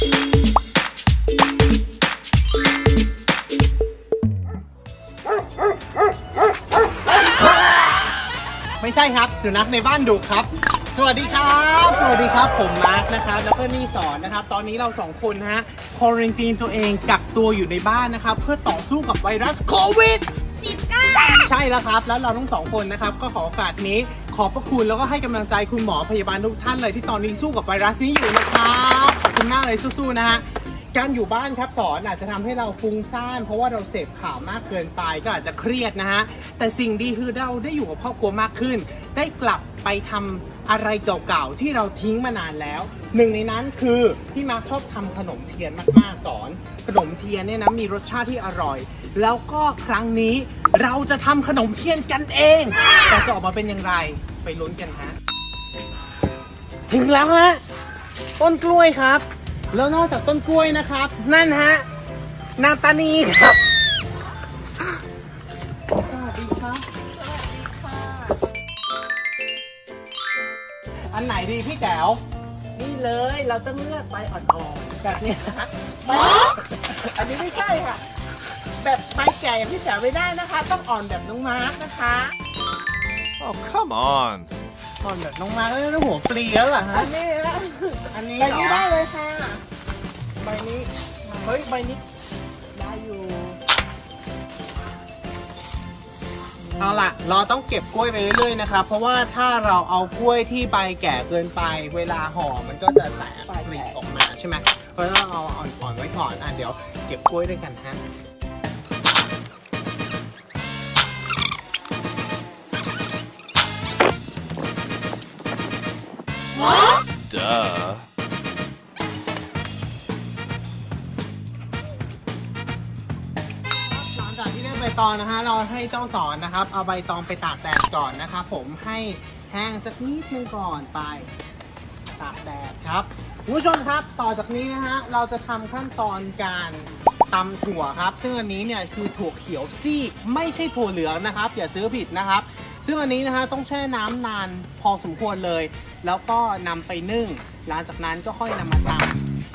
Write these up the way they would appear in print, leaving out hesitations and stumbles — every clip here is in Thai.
ไม่ใช่ครับสุนัขในบ้านดุครับสวัสดีครับสวัสดีครับผมมาร์คนะครับแล้วก็นี่สอนนะครับตอนนี้เรา2คนฮะควอรันตีนตัวเองกักตัวอยู่ในบ้านนะครับเพื่อต่อสู้กับไวรัสโควิดใช่แล้วครับแล้วเราทั้ง2คนนะครับก็ขอโอกาสนี้ขอบพระคุณแล้วก็ให้กำลังใจคุณหมอพยาบาลทุกท่านเลยที่ตอนนี้สู้กับไวรัสนี้อยู่นะครับขอบคุณมากเลยสู้ๆนะฮะการอยู่บ้านครับสอนอาจจะทำให้เราฟุ้งซ่านเพราะว่าเราเสพข่าวมากเกินไปก็อาจจะเครียดนะฮะแต่สิ่งดีคือเราได้อยู่กับครอบครัวมากขึ้นได้กลับไปทำอะไรเก่าๆที่เราทิ้งมานานแล้วหนึ่งในนั้นคือพี่มาร์คชอบทำขนมเทียนมากๆสอนขนมเทียนเนี่ยนะมีรสชาติที่อร่อยแล้วก็ครั้งนี้เราจะทำขนมเทียนกันเองแต่จะออกมาเป็นอย่างไรไปลุ้นกันฮะถึงแล้วฮะต้นกล้วยครับแล้วนอกจากต้นกล้วยนะครับนั่นฮะนาตานีครับสวัสดีครับอันไหนดีพี่แจ๋วนี่เลยเราต้องเลือกใบอ่อนๆแบบนี้อันนี้ไม่ใช่ค่ะแบบใบแก่อย่างพี่แจ๋วไม่ได้นะคะต้องอ่อนแบบน้องมาร์คนะคะ Oh come on อ่อนแบบน้องมาร์คแล้วหัวปลีแล้วเหรอฮะอันนี้ใบนี้ได้เลยค่ะใบนี้เฮ้ยใบนี้ได้อยู่เอาล่ะเราต้องเก็บกล้วยไปเรื่อยๆนะครับเพราะว่าถ้าเราเอากล้วยที่ใบแก่เกินไปเวลาห่อมันก็จะแตกปลีออกมาใช่ไหมเพราะฉะนั้นเราเอาอ่อนๆไว้ก่อนเดี๋ยวเก็บกล้วยด้วยกันฮะหลังจากที่ได้ใบตองนะฮะเราให้เจ้าสอนนะครับเอาใบตองไปตากแดดก่อนนะครับผมให้แห้งสักนิดนึงก่อนไปตากแดดครับคุณผู้ชมครับต่อจากนี้นะฮะเราจะทำขั้นตอนการตำถั่วครับซึ่งอันนี้เนี่ยคือถั่วเขียวซีกไม่ใช่ถั่วเหลืองนะครับอย่าซื้อผิดนะครับซึ่งอันนี้นะฮะต้องแช่น้ำนานพอสมควรเลยแล้วก็นำไปนึ่งหลังจากนั้นก็ค่อยนำมาตำ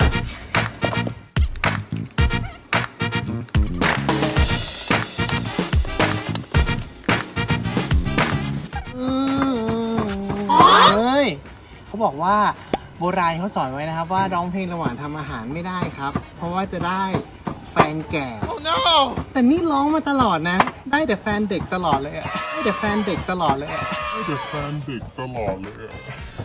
เขาบอกว่าโบราณเขาสอนไว้นะครับว่าร้องเพลงระหว่างทำอาหารไม่ได้ครับเพราะว่าจะได้แฟนแก่ Oh no แต่นี่ร้องมาตลอดนะได้แต่แฟนเด็กตลอดเลยอะได้แต่แฟนเด็กตลอดเลยอะได้แต่แฟนเด็กตลอดเลยอะ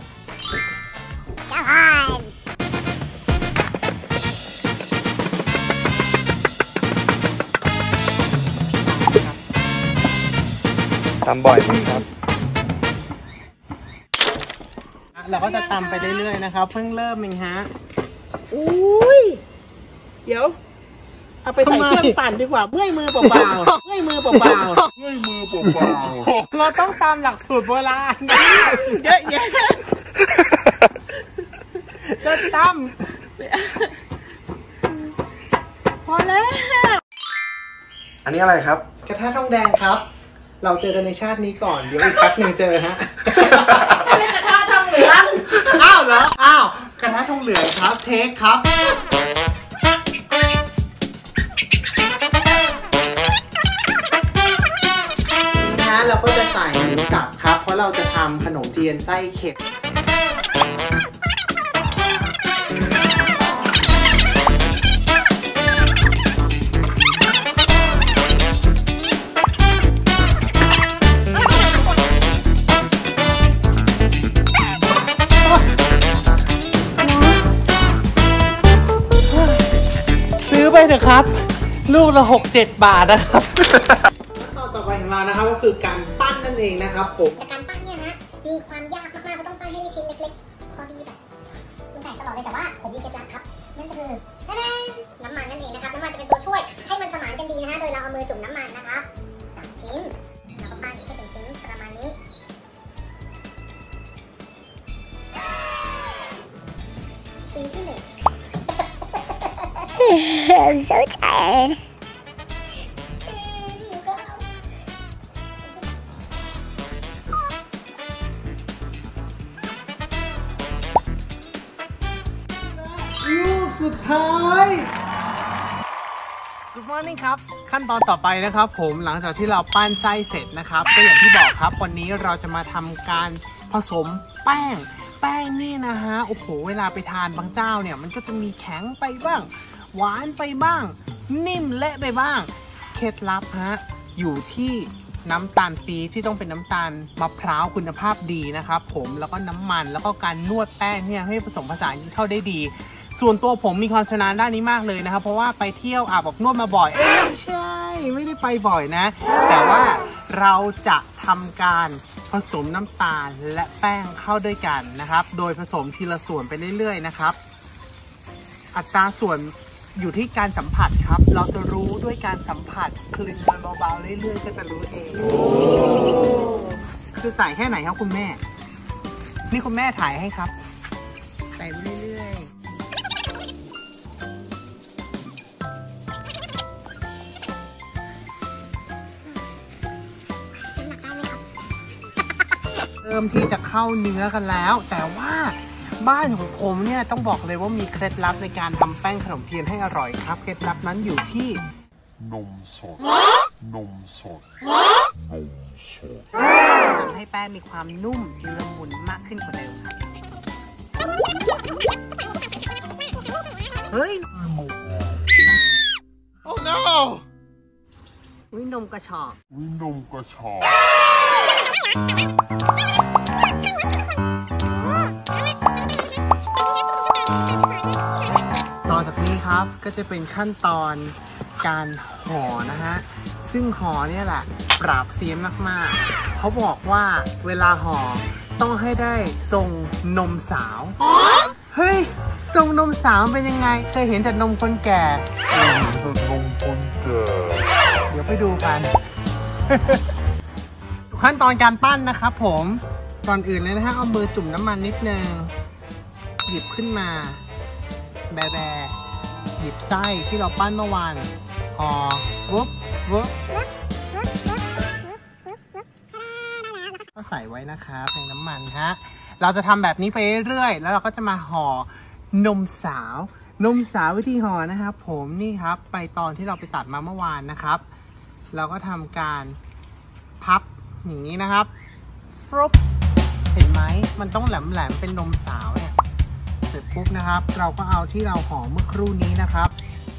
ทำบ่อยไหมครับเราก็จะตำไปเรื่อยๆนะครับเพิ่งเริ่มเองฮะอุ้ยเดี๋ยวเอาไปใส่เครื่องปั่นดีกว่าเมื่อยมือเปล่าๆเมื่อยมือเปล่าๆเราต้องตามหลักสูตรโบราณเยอะแยะจะตพอแล้วอันนี้อะไรครับกระทะทองแดงครับเราเจอกันในชาตินี้ก่อนเดี๋ยวอีกแป๊บหนึ่งเจอฮะอะไรกระทะทองเหลืองอ้าวเหรออ้าวกระทะทองเหลืองครับเทคครับนะเราก็จะใส่หมูสับครับเพราะเราจะทำขนมเทียนไส้เข็มไปเถอะครับลูกละ6-7 บาทนะครับต่อไปของเรานะครับก็คือการปั้นนั่นเองนะครับผมการปั้นเนี่ยนะมีความยากมากๆเพราะต้องปั้นให้ชิ้นเล็กๆพอดีแบบคุณแต่ตลอดเลยแต่ว่าผมมีเคล็ดลับครับนั่นก็คือน้ำมันนั่นเองนะครับน้ำมันจะเป็นตัวช่วยให้มันสมานกันดีนะฮะโดยเราเอามือจุ่มน้ำมันนะครับจากชิ้นเราก็ปั้นให้เป็นชิ้นประมาณนี้ชิ้นที่1 I'm so tired. ลูกสุดท้าย Good morning ครับขั้นตอนต่อไปนะครับผมหลังจากที่เราปั้นไส้เสร็จนะครับก็อย่างที่บอกครับวันนี้เราจะมาทำการผสมแป้งนี่นะฮะโอ้โหเวลาไปทานบางเจ้าเนี่ยมันก็จะมีแข็งไปบ้างหวานไปบ้างนิ่มเละไปบ้างเคล็ดลับฮะอยู่ที่น้ำตาลปี๊บที่ต้องเป็นน้ำตาลมะพร้าวคุณภาพดีนะครับผมแล้วก็น้ำมันแล้วก็การนวดแป้งเนี่ยให้ผสมผสานเข้าได้ดีส่วนตัวผมมีความชำนาญด้านนี้มากเลยนะครับเพราะว่าไปเที่ยวอาบอบนวดมาบ่อยไม่ใช่ไม่ได้ไปบ่อยนะแต่ว่าเราจะทำการผสมน้ำตาลและแป้งเข้าด้วยกันนะครับโดยผสมทีละส่วนไปเรื่อยๆนะครับอัตราส่วนอยู่ที่การสัมผัสครับเราจะรู้ด้วยการสัมผัสคลึงมันเบาๆเรื่อยๆก็จะรู้เองคือใส่แค่ไหนครับคุณแม่นี่คุณแม่ถ่ายให้ครับใส่ไปเรื่อยๆเริ่มที่จะเข้าเนื้อกันแล้วแต่ว่าบ้านของผมเนี่ยต้องบอกเลยว่ามีเคล็ดลับในการทำแป้งขนมเทียนให้อร่อยครับเคล็ดลับนั้นอยู่ที่นมสดทำให้แป้งมีความนุ่มละมุนมากขึ้นกว่าเดิมครับเฮ้ย Oh no วินมกระชอกต่อจากนี้ครับก็จะเป็นขั้นตอนการห่อนะฮะซึ่งห่อเนี่ยแหละปราบเซียนมากๆเขาบอกว่าเวลาห่อต้องให้ได้ทรงนมสาวเฮ้ยทรงนมสาวเป็นยังไงเคยเห็นแต่นมคนแก่เดี๋ยวไปดูกัน ขั้นตอนการปั้นนะครับผมก่อนอื่นเลยนะฮะเอามือจุ่มน้ำมันนิดนึงหยิบขึ้นมาแบหยิบไส้ที่เราปั้นเมื่อวานห่อวุบก็ใส่ไว้นะครับในน้ำมันฮะเราจะทำแบบนี้ไปเรื่อยๆแล้วเราก็จะมาห่อนมสาววิธีห่อนะครับผมนี่ครับใบตองที่เราไปตัดมาเมื่อวานนะครับเราก็ทำการพับอย่างนี้นะครับเห็นไหมมันต้องแหลมเป็นนมสาวเนี่ยเสร็จปุ๊บนะครับเราก็เอาที่เราห่อเมื่อครู่นี้นะครับ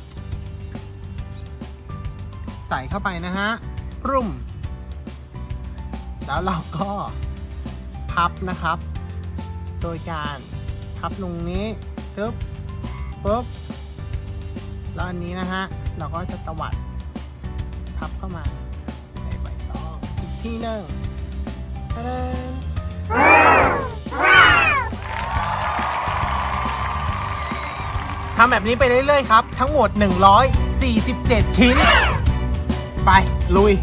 ใส่เข้าไปนะฮะปรุ้มแล้วเราก็พับนะครับโดยการพับตรงนี้ปุ๊บแล้วอันนี้นะฮะเราก็จะตวัดพับเข้ามาในใบตองอีกทีหนึ่งทำแบบนี้ไปเรื่อยๆครับทั้งหมด147ชิ้นไปลุย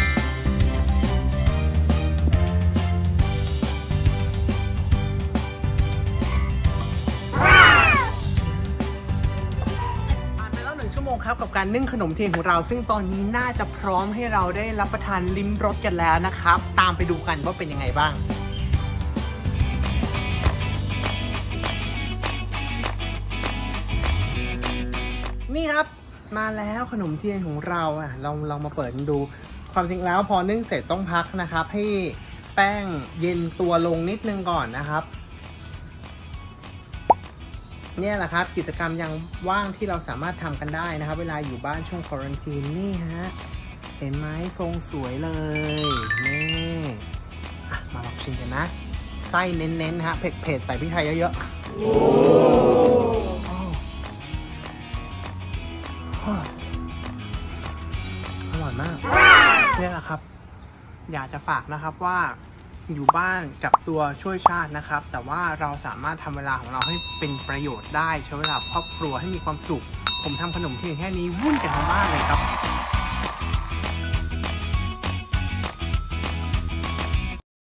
ครับกับการนึ่งขนมเทียนของเราซึ่งตอนนี้น่าจะพร้อมให้เราได้รับประทานลิ้มรสกันแล้วนะครับตามไปดูกันว่าเป็นยังไงบ้างนี่ครับมาแล้วขนมเทียนของเราเรามาเปิดดูความจริงแล้วพอนึ่งเสร็จต้องพักนะครับให้แป้งเย็นตัวลงนิดนึงก่อนนะครับเนี่ยแหละครับกิจกรรมยังว่างที่เราสามารถทำกันได้นะครับเวลาอยู่บ้านช่วงควอรันทีนนี่ฮะเห็นไหมทรงสวยเลยนี่มาลองชิมกันนะไส้เน้นๆฮะเผ็ดใส่พริกไทยเยอะๆอร่อยมากเนี่ยแหละครับอยากจะฝากนะครับว่าอยู่บ้านกับตัวช่วยชาตินะครับแต่ว่าเราสามารถทำเวลาของเราให้เป็นประโยชน์ได้ใช้เวลาครอบครัวให้มีความสุขผมทำขนมเทียนแค่นี้วุ่นกันทั้งบ้านเลยครับ